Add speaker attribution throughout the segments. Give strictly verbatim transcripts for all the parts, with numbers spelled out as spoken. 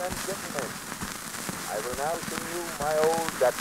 Speaker 1: and gentlemen, I will now sing you my old Dutch.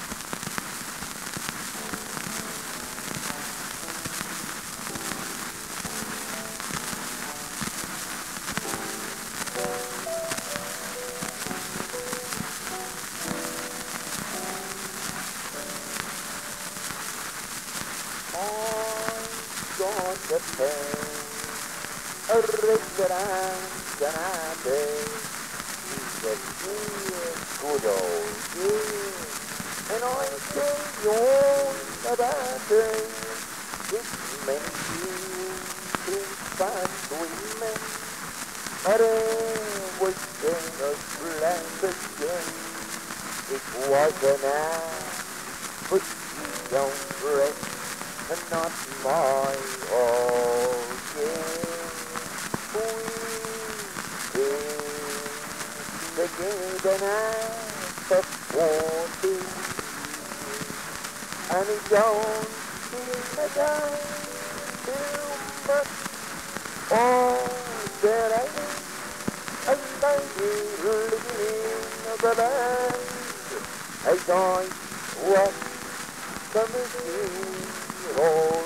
Speaker 1: The pen, a reg'lar canate, is a dear good old dear, and I say you're about it. It's meant to fast women, but it was in a splendid game. It was an act, but you don't rest. And not my old game. We did together at forty, and it don't seem a dime too much. Oh, there ain't a lady living in the land as I watch the machine. Oh,